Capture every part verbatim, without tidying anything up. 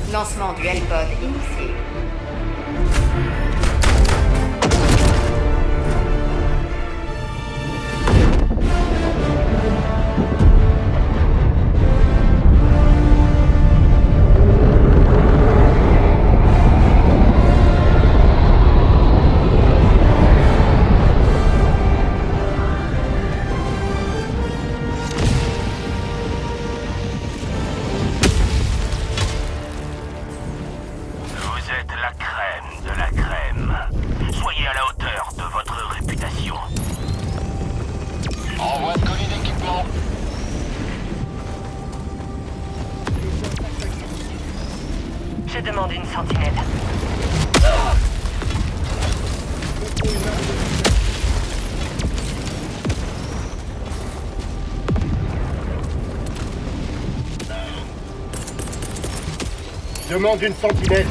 Lancement du L-Pod initié. Je demande une sentinelle. Je demande une sentinelle.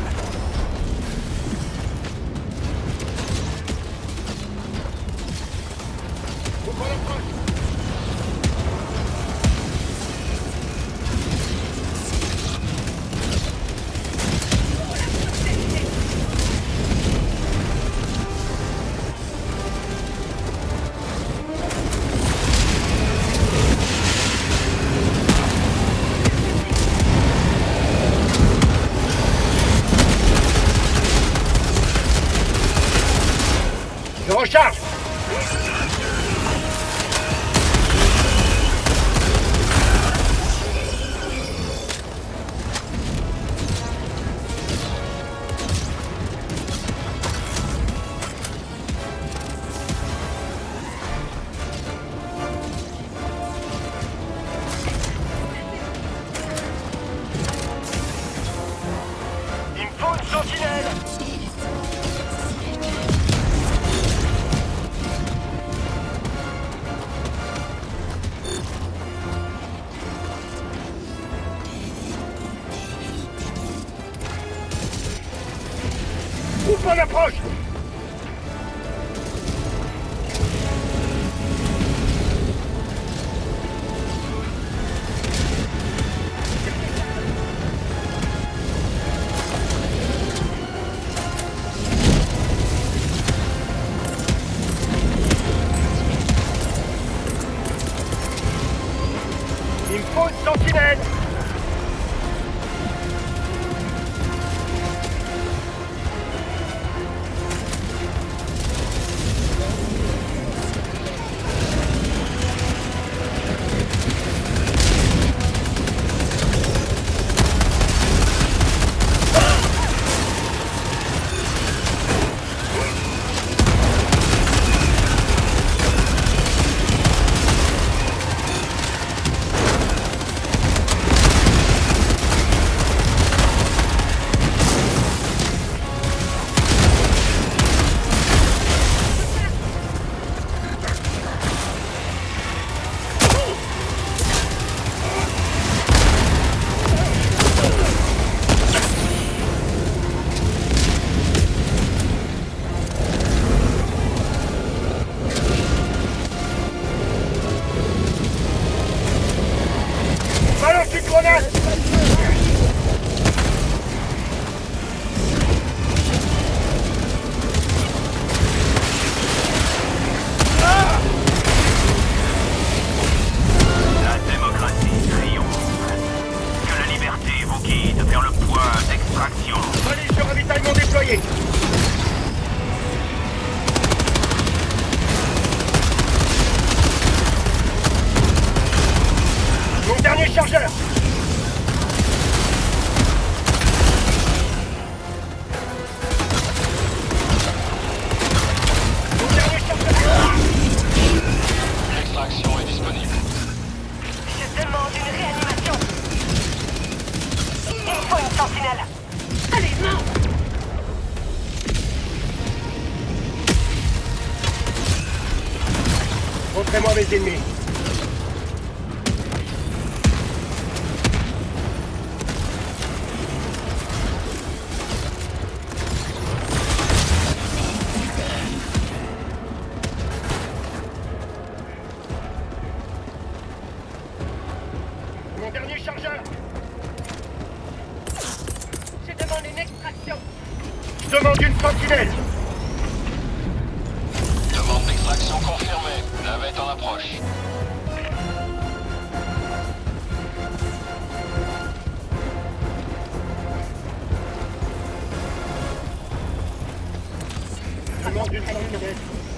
Je recharge. Il me faut une sentinelle. Coupe en approche. Il me faut une sentinelle. Balance une grenade. La démocratie triomphe. Que la liberté vous guide vers le point d'extraction. Valise de ravitaillement déployée. Mon dernier chargeur. Mon dernier chargeur. L'extraction est disponible. Je demande une réanimation. Il me faut une sentinelle. Allez, non. Montrez-moi mes ennemis. Mon dernier chargeur. demande une extraction. Je demande une sentinelle. Demande d'extraction confirmée. Navette en approche. Je demande une sentinelle.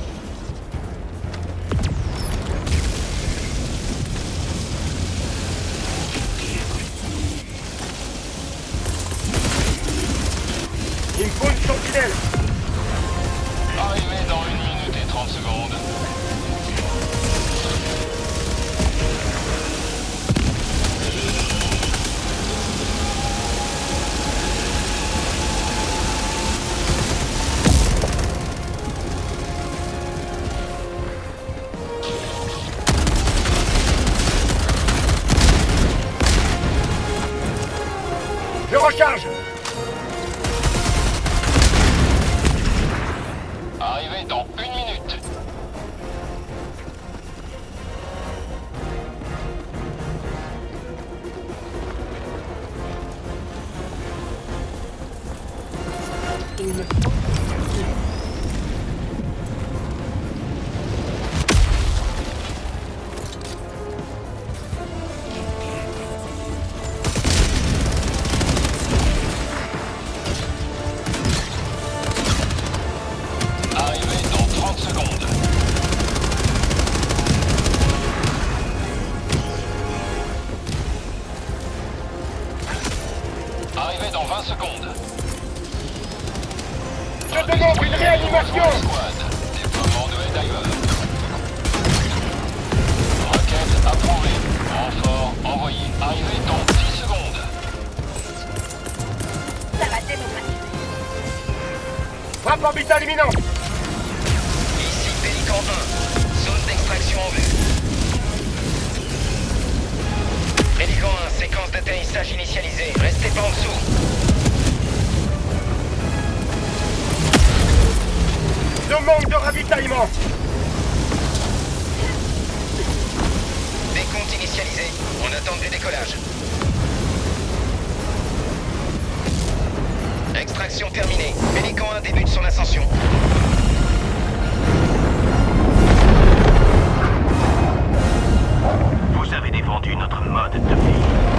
Il me faut une sentinelle. Arrivé dans une minute et trente secondes. Je recharge. Arrivé dans une minute. Il me faut. Arrivé dans trente secondes. Arrivé dans vingt secondes. Je demande une réanimation. Squad. Déploiement de Helldiver. Requête approuvée. Renfort envoyé. Arrivé dans dix secondes. Ça va démocratiser. Frappe orbitale imminente. Ici Pélican un, zone d'extraction en vue. Pélican un, séquence d'atterrissage initialisée. Restez pas en dessous. Demande de ravitaillement. Décompte initialisé. On attend du décollage. Extraction terminée. Pélican un débute son ascension. Vous avez défendu notre mode de vie.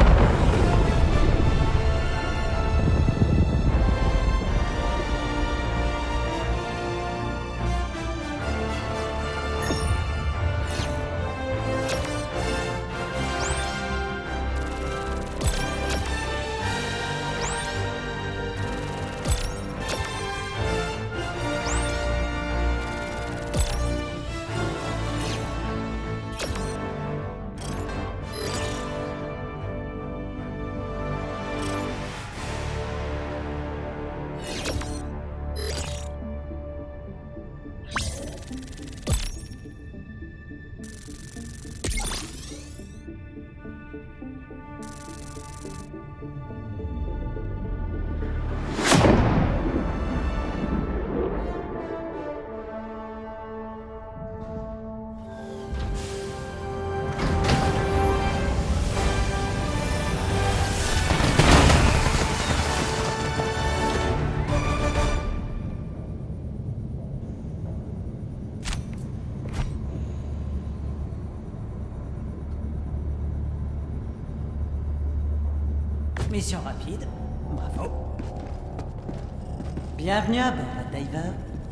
Mission rapide. Bravo. Bienvenue à bord, Diver.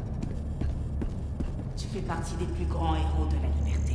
Tu fais partie des plus grands héros de la liberté.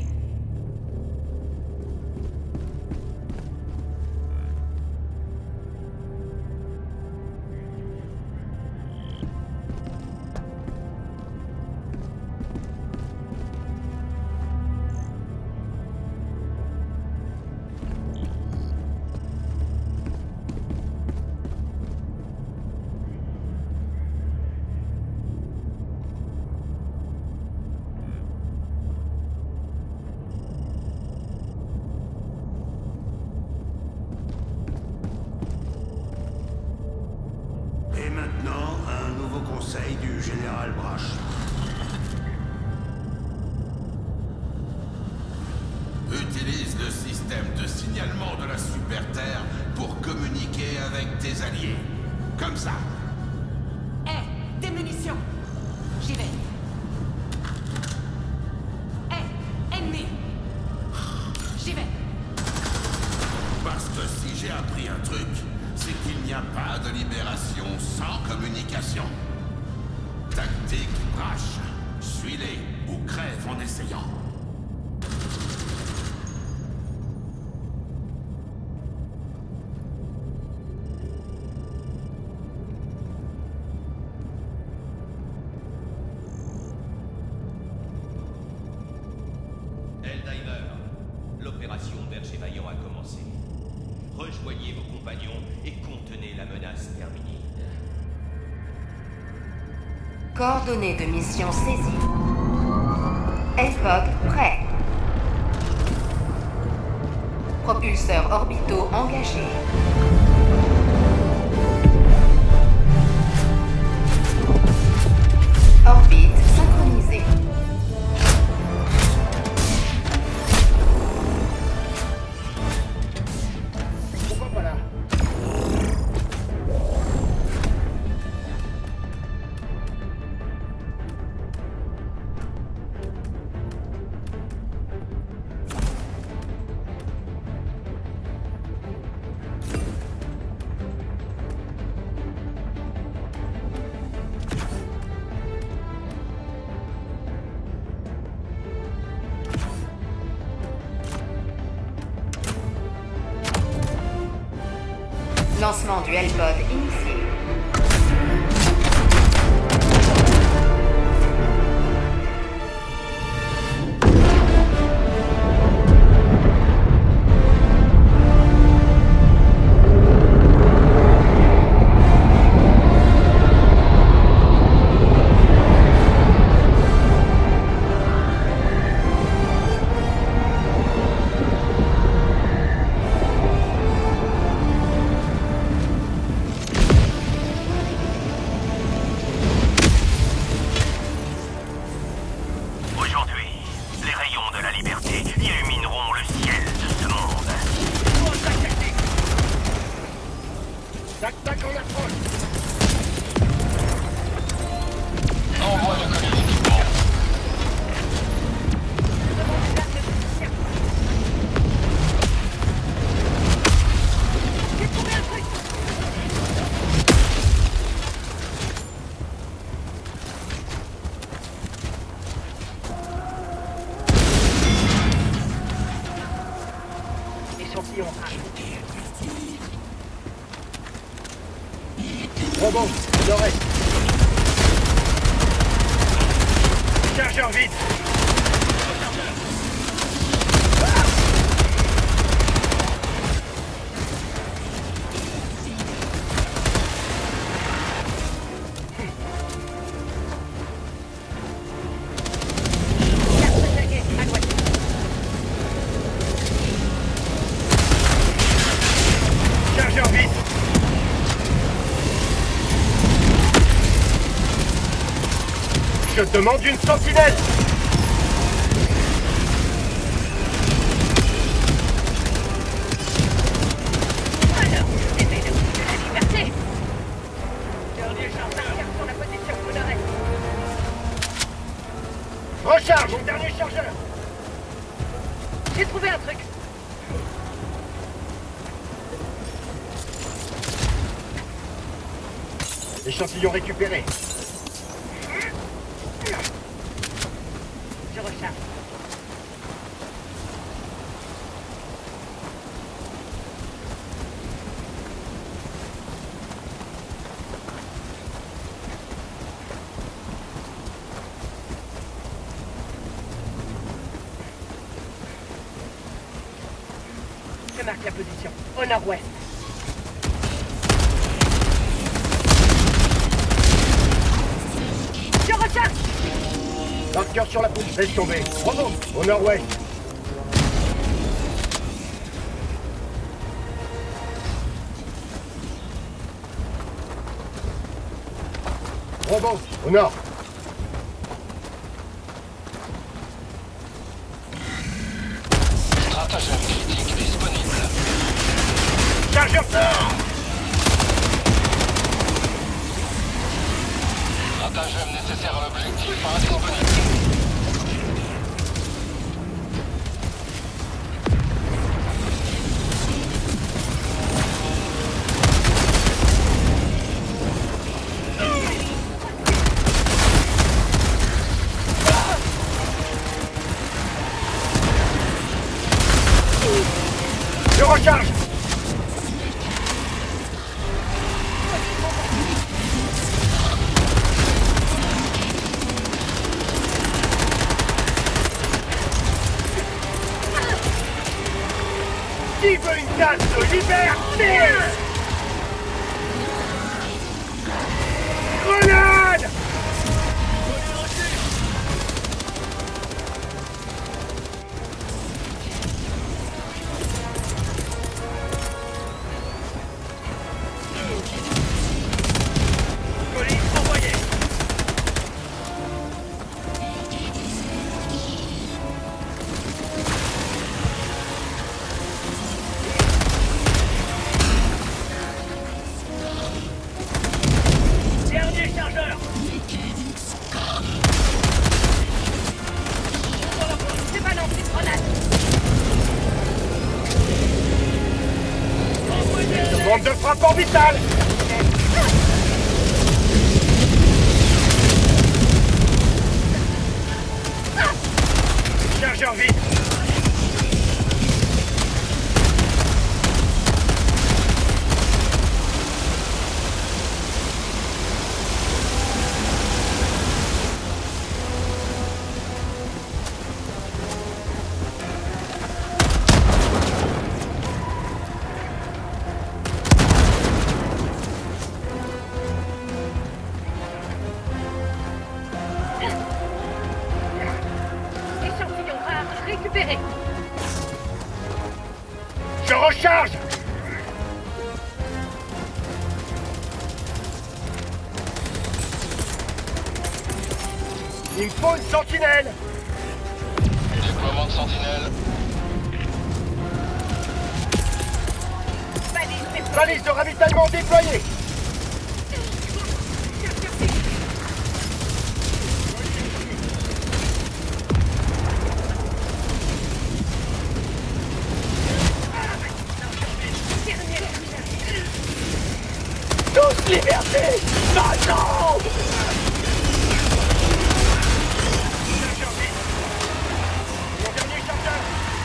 Et maintenant, un nouveau conseil du général Brash. Utilise le système de signalement de la Super Terre pour communiquer avec tes alliés. Comme ça. Hé, des munitions. J'y vais. Hé, ennemi. J'y vais. Parce que si j'ai appris un truc, c'est qu'il n'y a pas de libération sans communication. Tactique Brash. Suis-les ou crève en essayant. Helldiver, l'opération Berger Vaillant a commencé. Rejoignez vos compagnons et contenez la menace terminide. Coordonnées de mission saisies. L-Pod prêt. Propulseurs orbitaux engagés. Orbite synchronisée. Pourquoi pas là? Lancement du L-Pod initié. Tac, tac, on approche. Envoi de colis d'équipement. J'ai trouvé un truc. Échantillon. Robot, nord-est. Chargeur vide. Chargeur vide. Je demande une sentinelle. Alors, essaye de bouger la liberté. Dernier chargeur sur la position au nord-est. Recharge mon dernier chargeur. J'ai trouvé un truc. Échantillon récupéré. Je recharge. Je marque la position. Au nord-ouest. Je recharge. Marqueur sur la pousse. Laisse tomber. Robot, au nord-ouest. Robot, au nord. Stratagème critique disponible. Chargeur nord. stratagème nécessaire à l'objectif indisponible. Je recharge. Qui veut une tasse de liberté? Grenade! Colis envoyé. Dernier chargeur. C'est balancé, grenade. Bande de frappe orbitale. Chargeur vide. Échantillon rare récupéré. Je recharge. Il me faut une sentinelle. Déploiement de sentinelle. Balise déployée. Balise de ravitaillement déployée. Tous liberté. Maintenant. Chargeur vide. Mon dernier chargeur.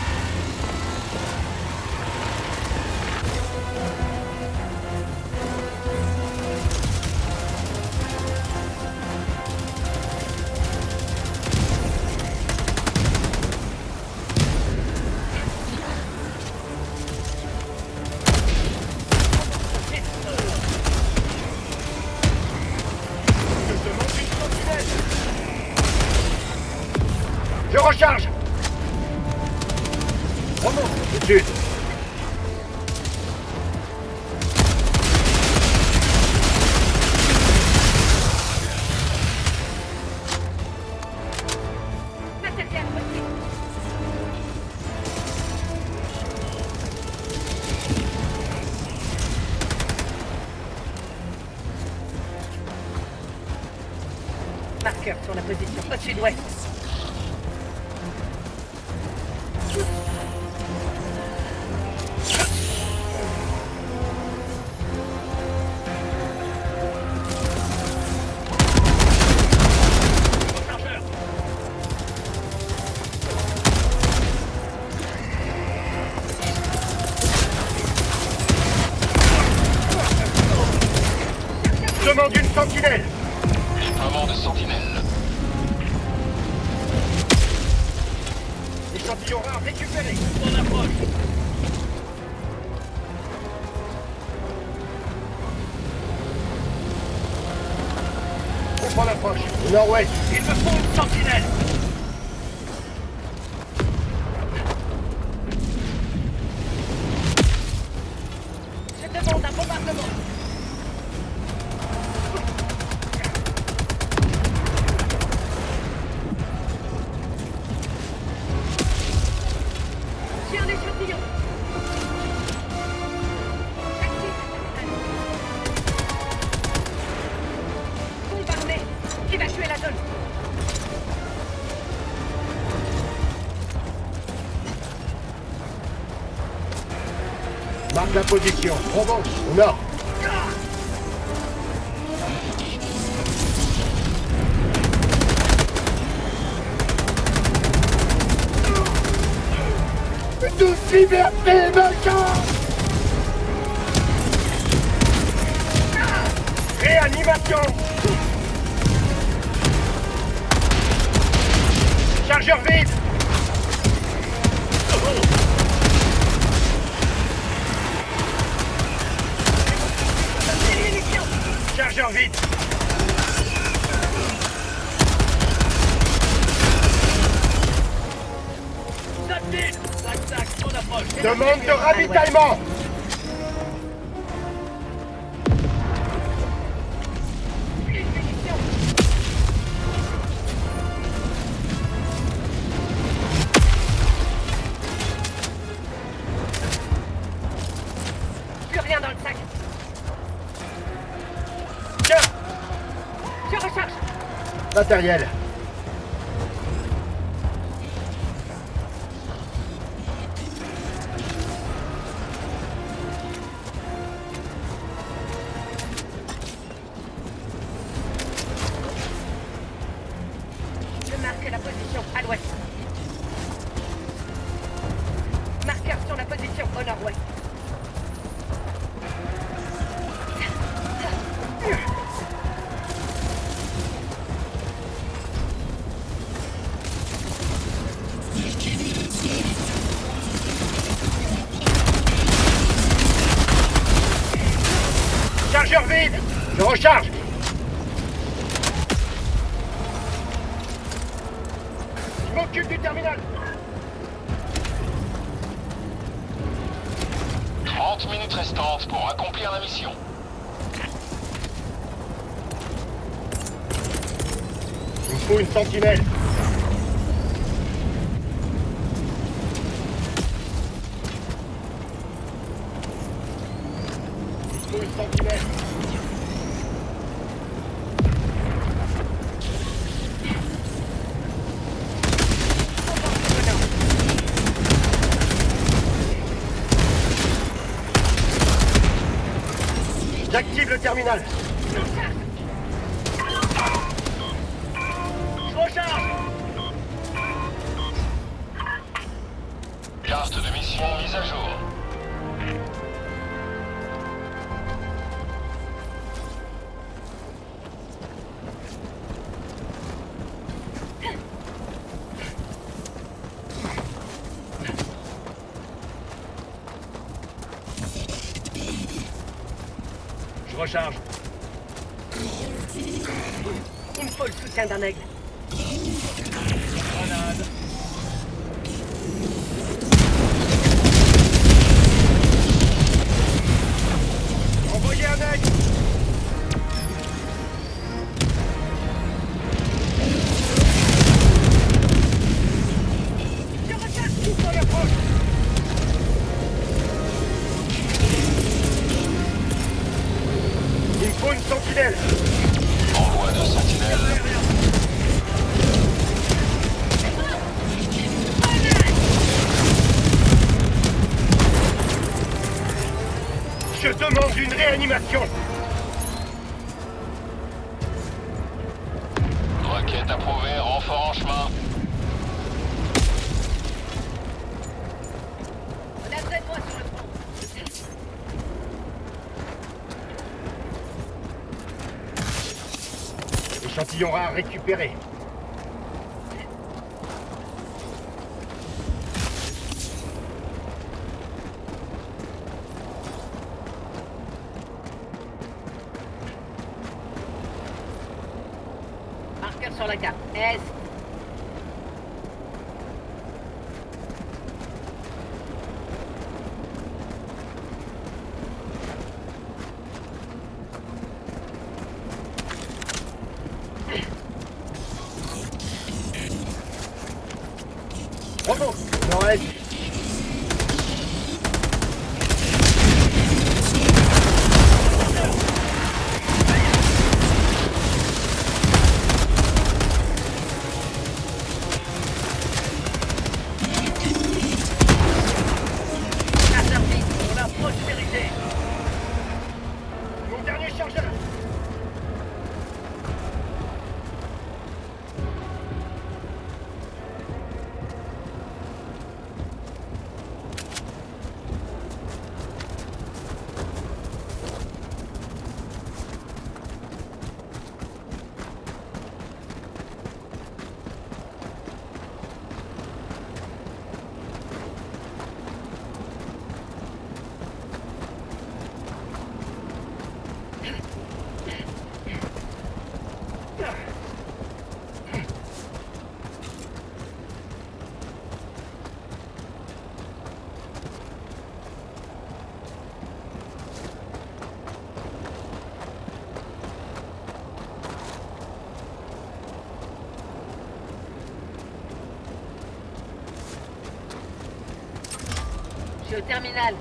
Je demande une sentinelle. Je recharge. Remonte tout de suite. Matériel reçu. Marqueur sur la position au sud-ouest. Chargeur. Demande une sentinelle. Déploiement de sentinelle. Échantillon rare récupéré. On approche. On prend l'approche. Nord-ouest. Il me faut une sentinelle. Je demande un bombardement. J'ai un échantillon. J'active la sentinelle. Bombardé. Évacué. Marque la position. Remonte, au nord. Toute liberté, machin! Réanimation! Chargeur vide! Chargeur vide! Demande de ravitaillement! Plus rien dans le sac. Tiens! Je recharge. Matériel. Je marque la position à l'ouest. Marqueur sur la position au nord-ouest. Chargeur vide! Je recharge! Je m'occupe du terminal! trente minutes restantes pour accomplir la mission. Il me faut une sentinelle! Il me faut une sentinelle! J'active le terminal. Je recharge. Carte de mission mise à jour. Je recharge. Il me faut le soutien d'un aigle. Grenade. Envoyez un aigle. Je recharge. Tout sur l'approche. Il me faut une sentinelle. Envoi de sentinelle. Je demande une réanimation. Requête approuvée, renfort en chemin. Laissez-moi sur le front. Échantillon rare récupéré. Marqueur sur la carte. S. Remonte. Nord-est. suis au terminal.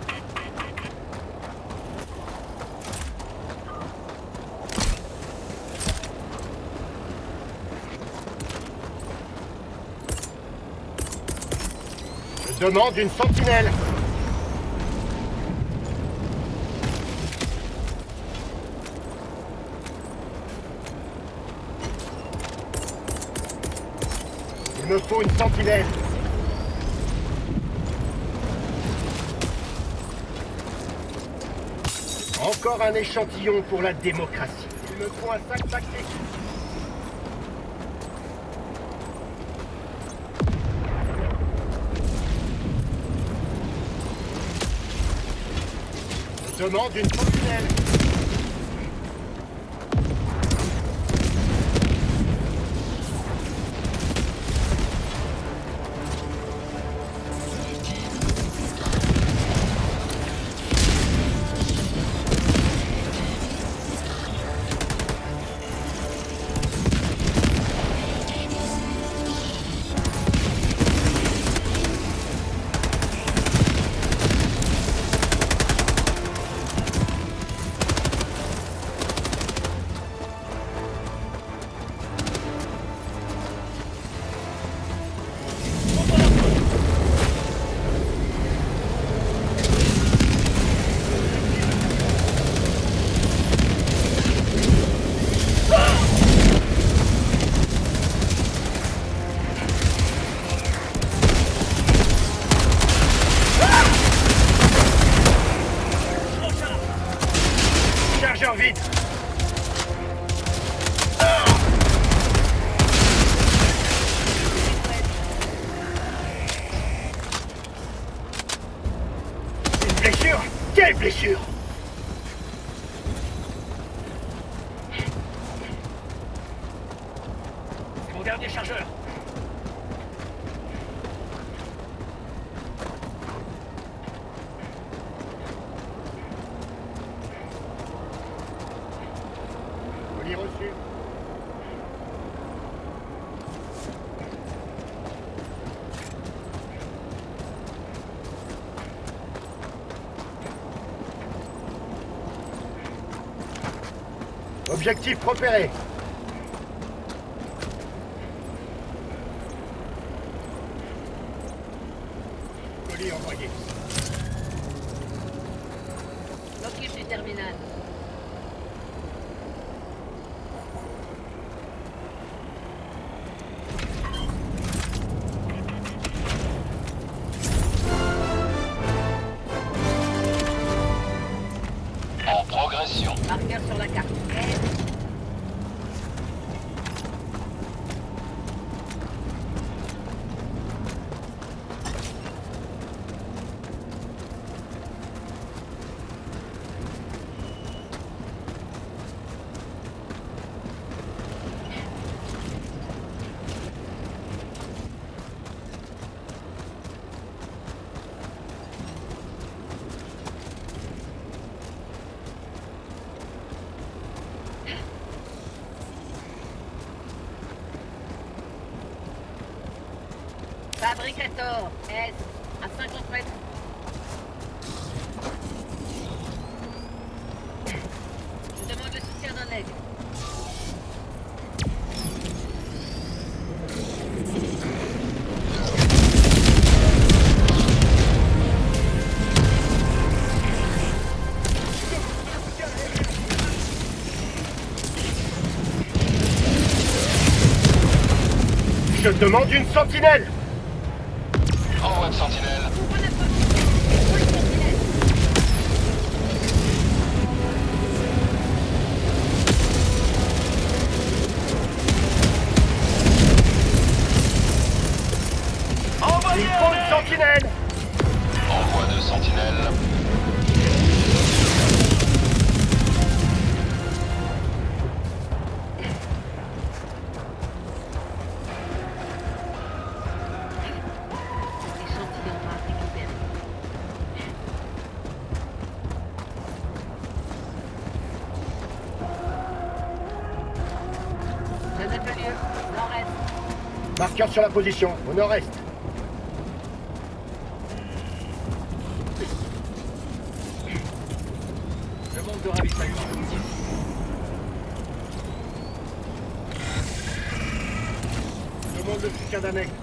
Je demande une sentinelle. Il me faut une sentinelle. Encore un échantillon pour la démocratie. Il me faut un sac tactique. Je demande une sentinelle. Chargeur vide. Une blessure? Quelle blessure? C'est mon dernier chargeur. Colis reçu. Objectif repéré. Colis envoyé. M'occupe du terminal. En progression. Marqueur sur la carte. Fabricator, S, à cinquante mètres. Je demande le soutien d'un aigle. Je demande une sentinelle. Envoi de sentinelle. Ouvre la porte. Ouvre le sentinelle. Il faut une sentinelle. Envoi de sentinelle. Échantillon à récupérer. Je note le lieu. Nord-est. Marqueur sur la position, au nord-est. de ravitaillement. Demande le soutien d'un aigle.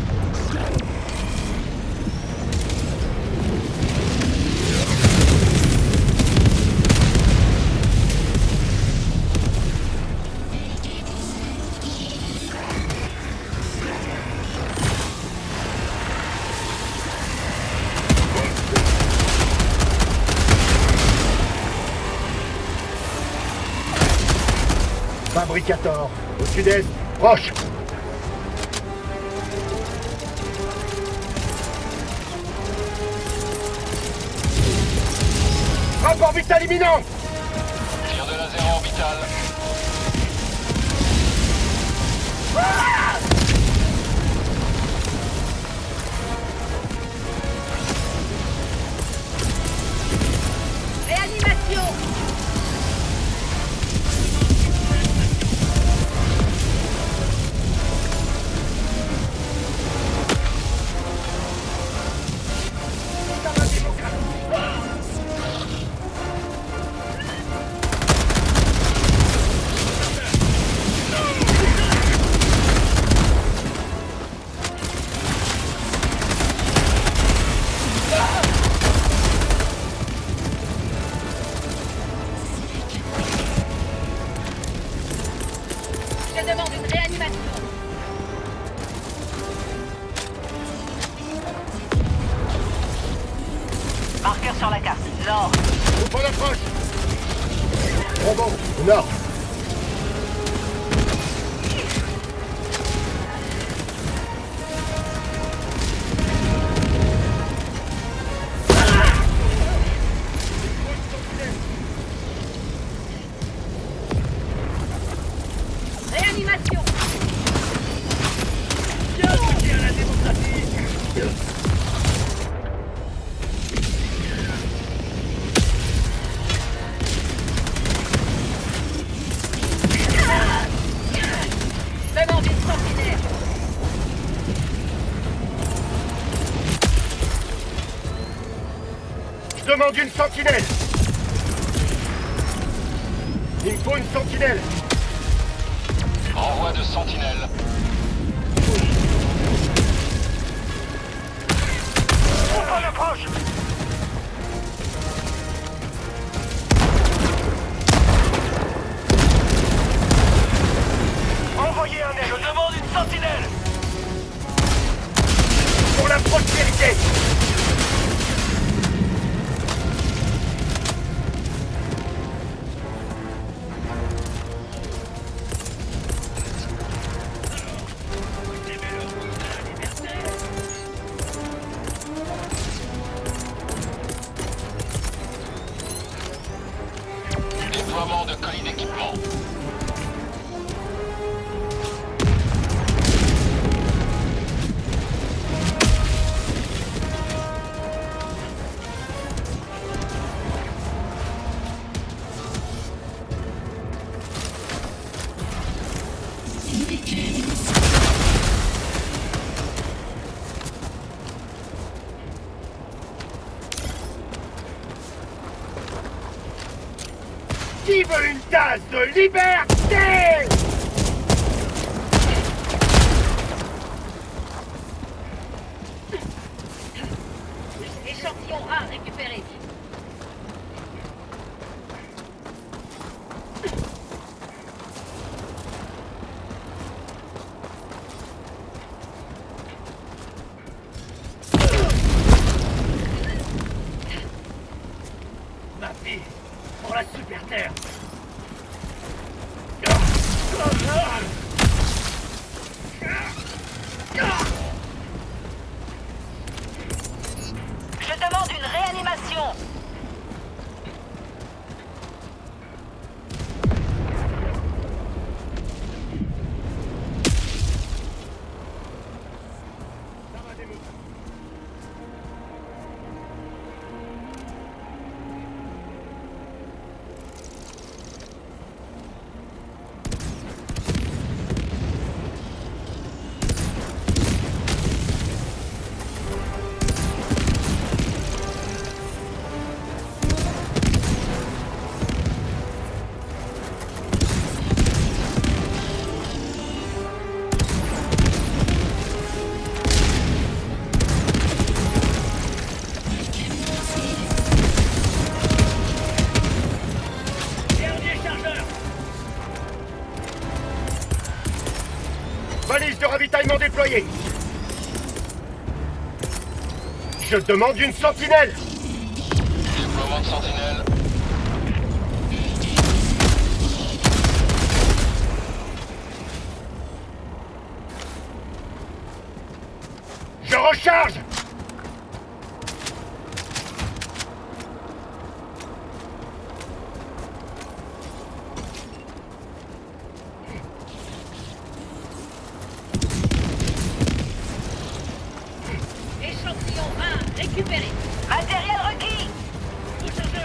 Fabricator, au sud-est, proche. Rapport vital imminent. Tir de laser orbital. Ah! Réanimation. Je demande une réanimation. Marqueur sur la carte. Nord. Au point d'approche. Bravo, au nord. Réanimation. Bienvenue à la démocratie. Demande une sentinelle. Je demande une sentinelle. Il me faut une sentinelle. Envoi de sentinelle. Au point d'approche. Envoyez un aide. Je demande une sentinelle. Pour la prospérité. Déploiement de colis d'équipement. Qui veut une tasse de liberté? Échantillon A récupéré. Ma fille, pour la super terre. Je demande une réanimation. déployés. Je demande une sentinelle. Déploiement de sentinelle. Je recharge. Échantillon un, récupéré. Matériel requis. Rechargeur.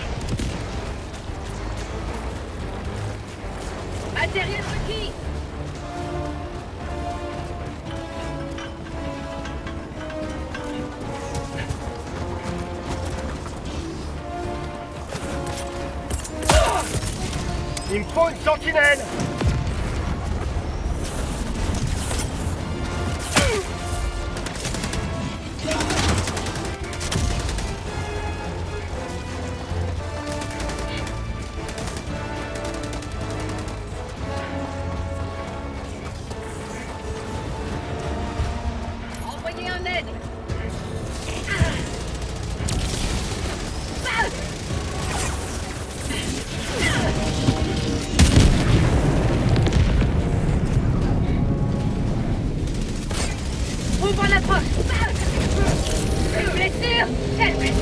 Matériel requis. Il me faut une sentinelle. Envoyez un aide. Ouvre l'approche. Une blessure. Quelle blessure.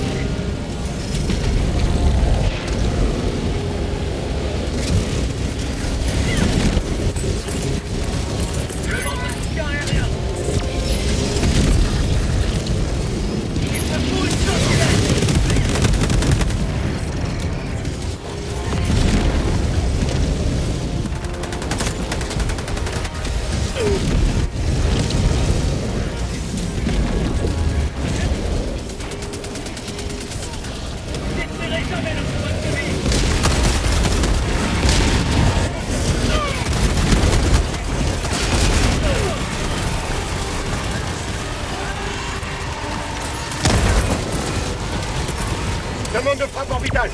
Demande de frappe orbitale.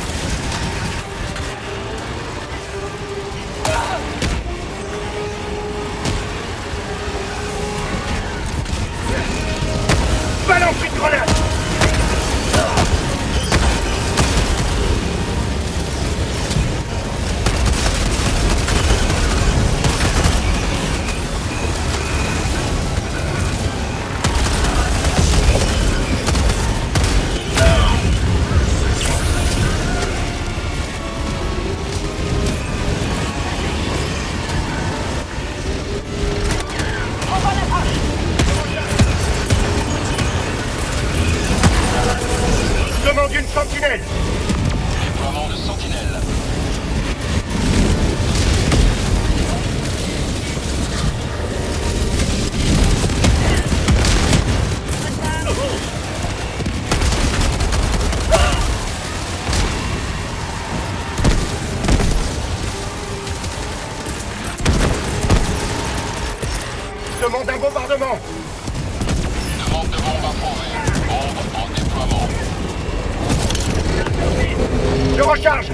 Balance une grenade. Demande une sentinelle. Déploiement de sentinelle. Demande un bombardement. Demande de bombe approuvée. Bombe en déploiement. Je recharge.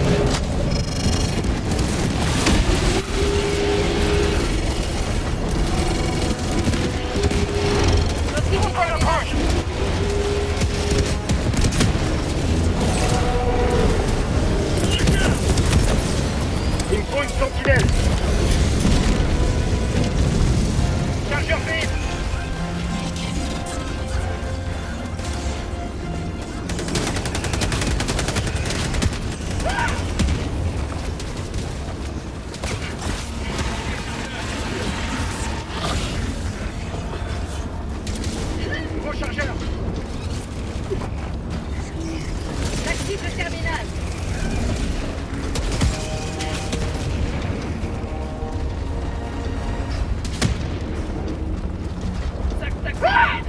Il me faut une sentinelle. Chargeur vide. Rechargeur. J'active le terminal. Tac, tac, tac.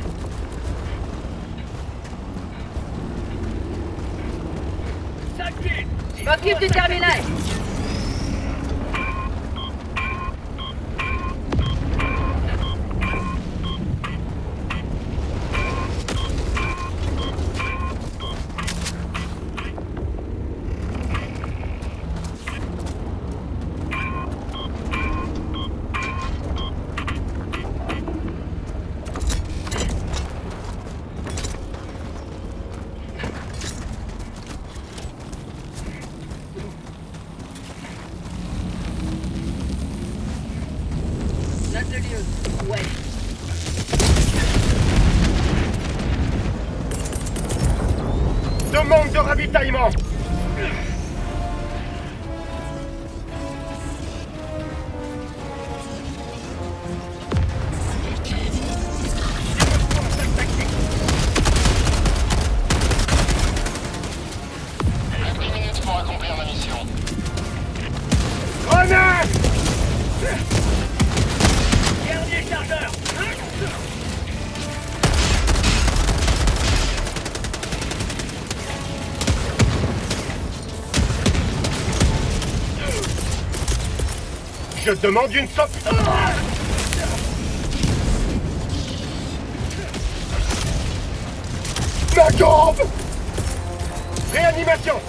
Je m'occupe du terminal. ouest. Demande de ravitaillement. dix minutes pour accomplir ma mission. Grenade! Dernier chargeur. Je demande une sorte... Ah! Ma jambe! Réanimation!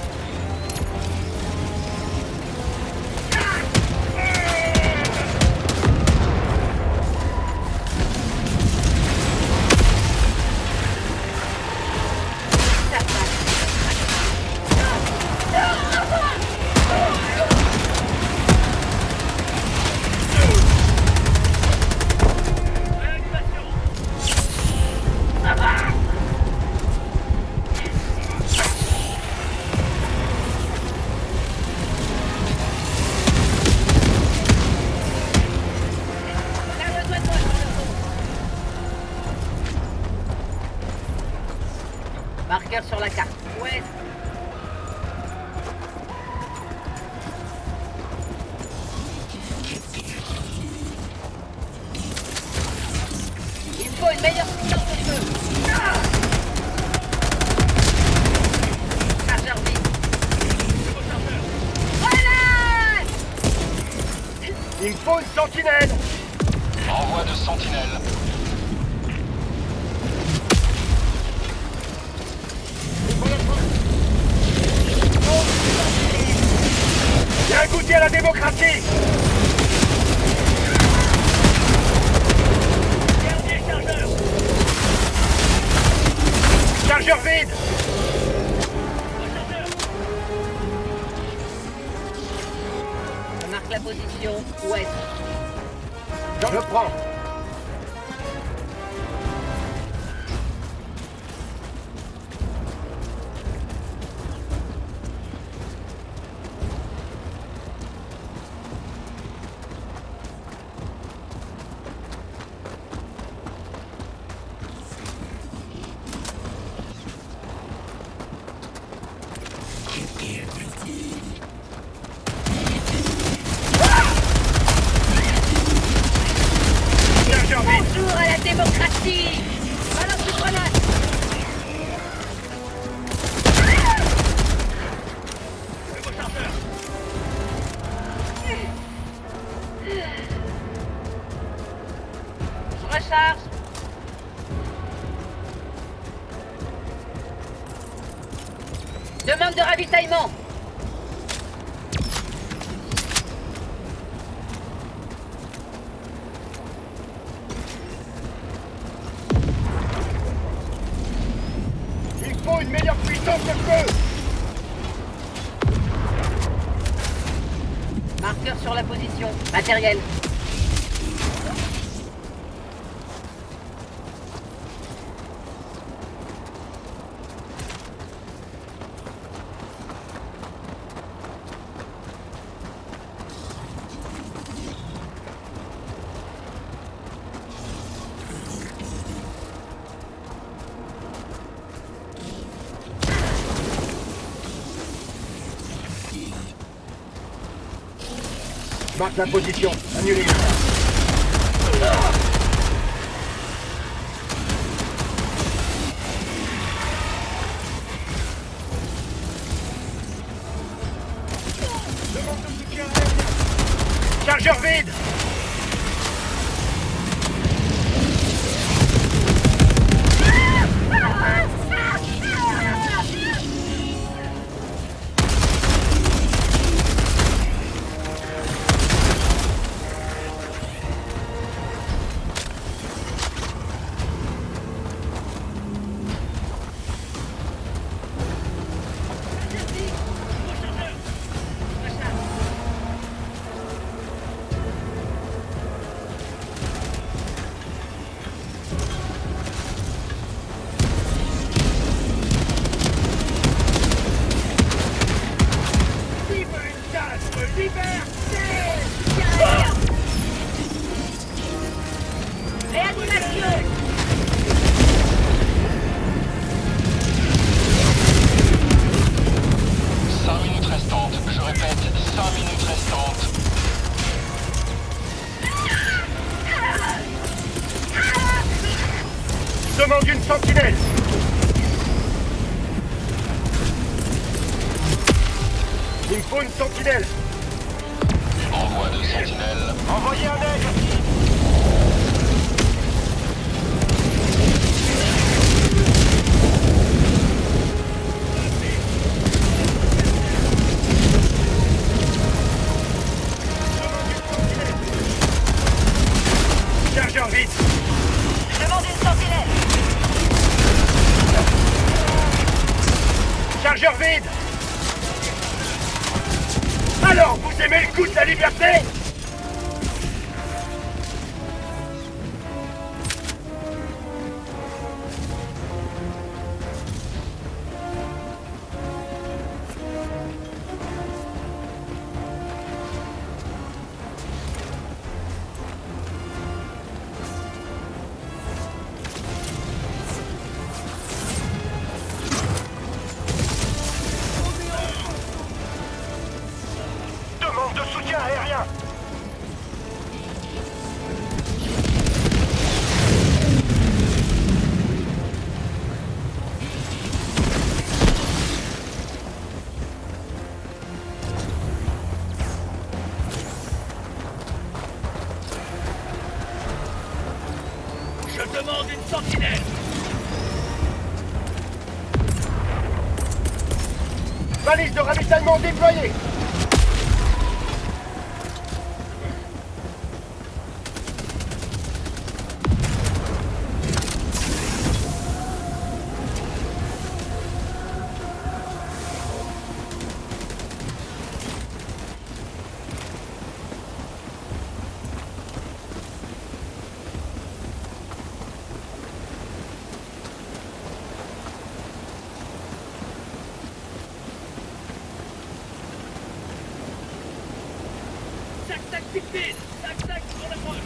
Marqueur sur la carte. Ouest. Il faut une meilleure puissance de feu. Chargeur vide. Grenade! Il me faut une sentinelle! Envoi de sentinelle. Viens goûter à la démocratie! Dernier chargeur. Chargeur vide! Je marque la position ouest. Je le prends! Bonjour à la démocratie. Balance de grenade. Je recharge. Demande de ravitaillement. Il faut une meilleure puissance de feu! Marqueur sur la position. Matériel. Marque la position. Annulez. Chargeur vide! Fantasme, liberté! Réanimation! Cinq minutes restantes. Je répète, cinq minutes restantes. Je demande une sentinelle! Il me faut une sentinelle! Envoi de sentinelle. Envoyez un aigle! Chargeur vide! Je demande une sentinelle. Chargeur vide! Alors, vous aimez le goût de la liberté? Demande de soutien aérien! Je demande une sentinelle! Balise de ravitaillement déployée! Tac tac tic tic! Tac tac sur la pointe!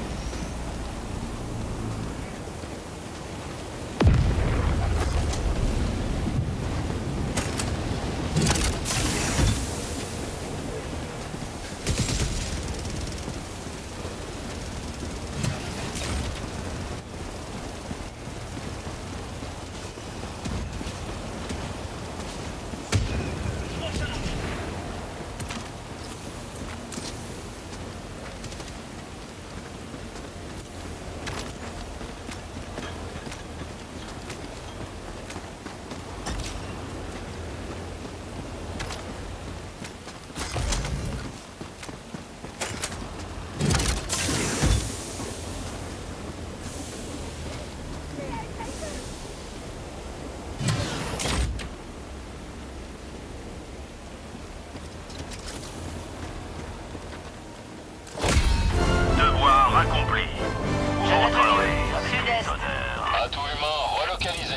Devoir accompli. Vous rentrerez avec les honneurs. Atout humain relocalisé.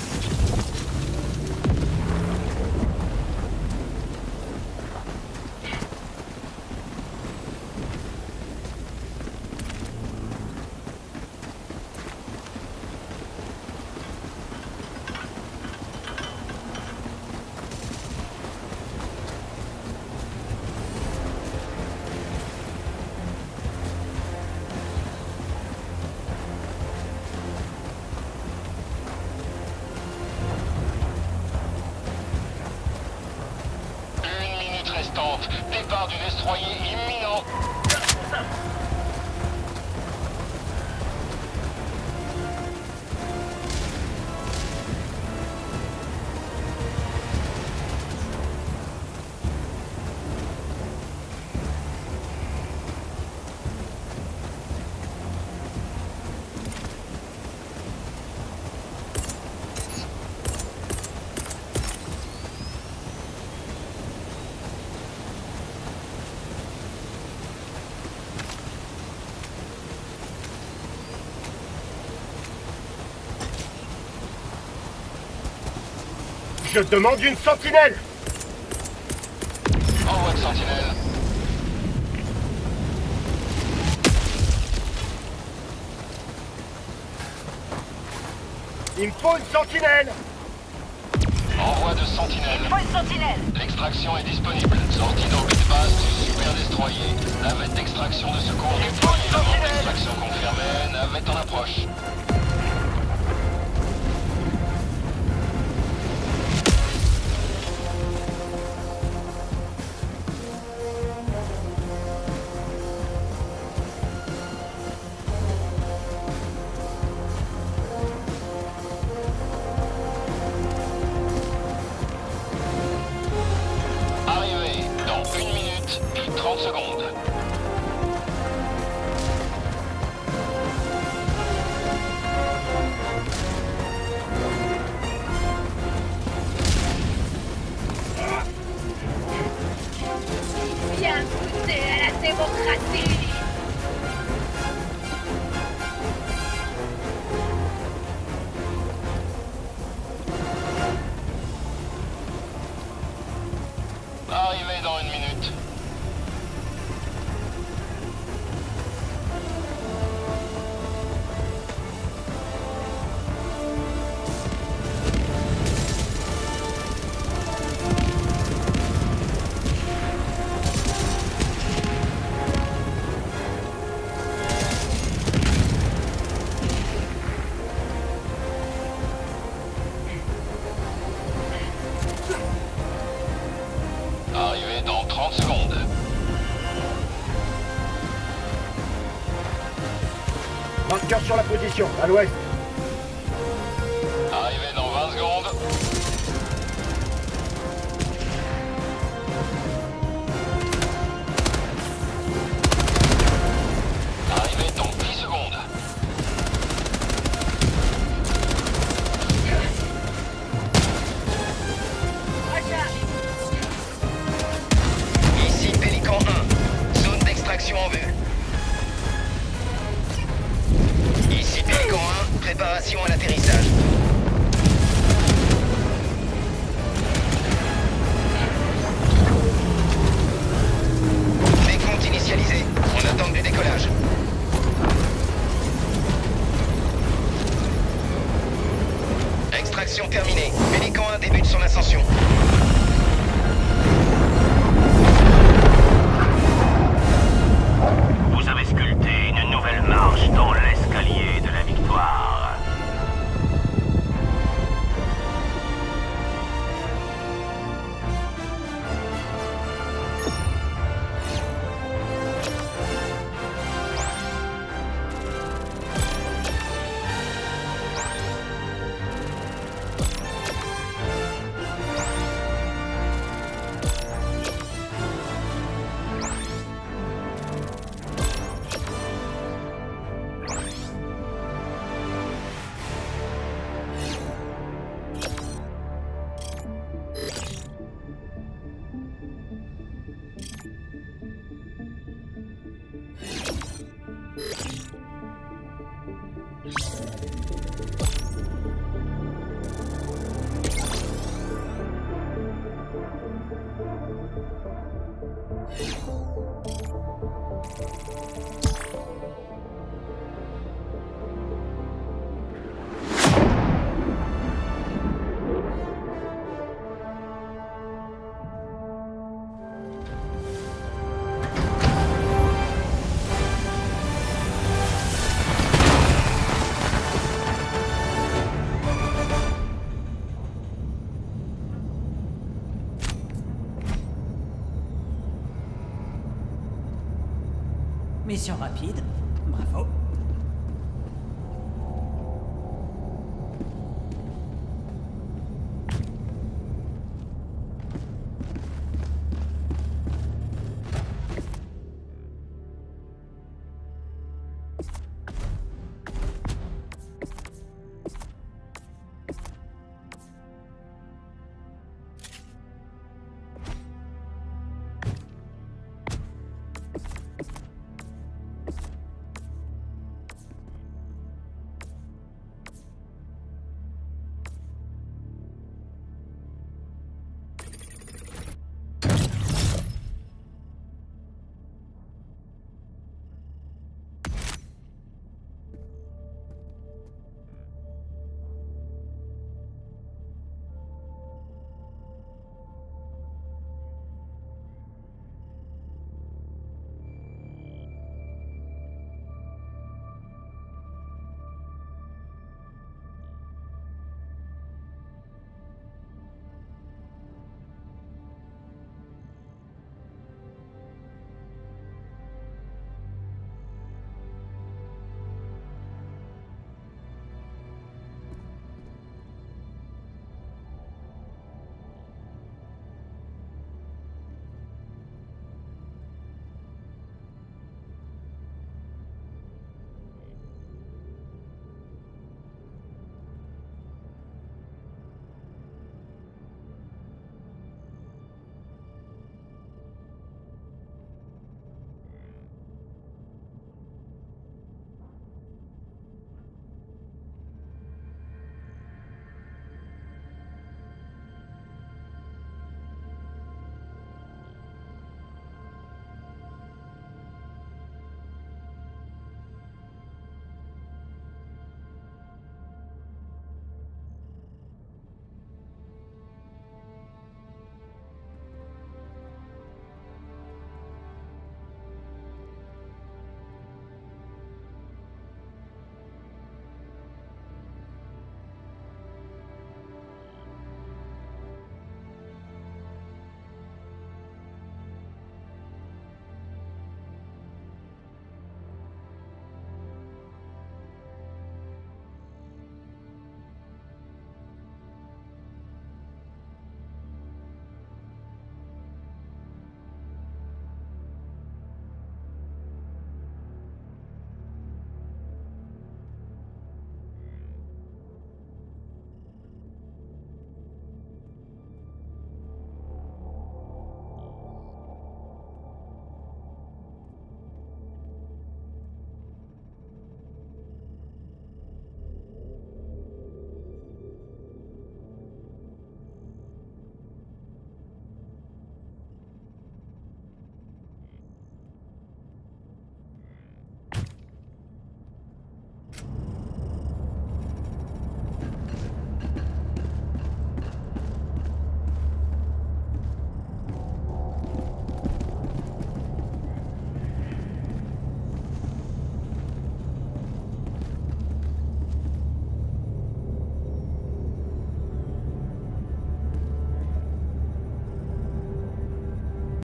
Une minute restante. Départ du destroyer imminent. Je demande une sentinelle! Envoi de sentinelle. Il me faut une sentinelle! Envoi de sentinelle. Il faut une sentinelle. L'extraction est disponible. Sortie d'orbite basse du super destroyer. Navette d'extraction de secours déployée. Demande d'extraction confirmée. Navette en approche. trente secondes. Bien goûter à la démocratie. Arrivé dans une minute. Arrivé dans trente secondes. Marqueur sur la position, à l'ouest. Arrivé dans vingt secondes. Arrivé dans dix secondes. Ici Pélican un, zone d'extraction en vue. Ici Pélican un, préparation à l'atterrissage. Décompte initialisé, en attente du décollage. Extraction terminée, Pélican un débute son ascension. Vous avez sculpté une nouvelle marche dans l'escalier de la victoire. Mission rapide. Bravo.